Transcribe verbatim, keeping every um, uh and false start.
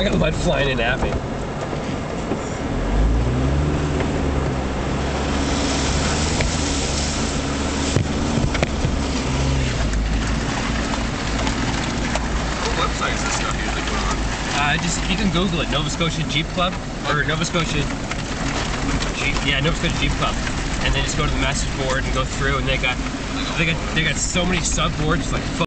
I got mud flying in at me. What website is this stuff usually put on? Uh, just you can Google it, Nova Scotia Jeep Club or Nova Scotia Jeep, yeah, Nova Scotia Jeep Club, and then just go to the message board and go through, and they got they got they got so many sub boards like.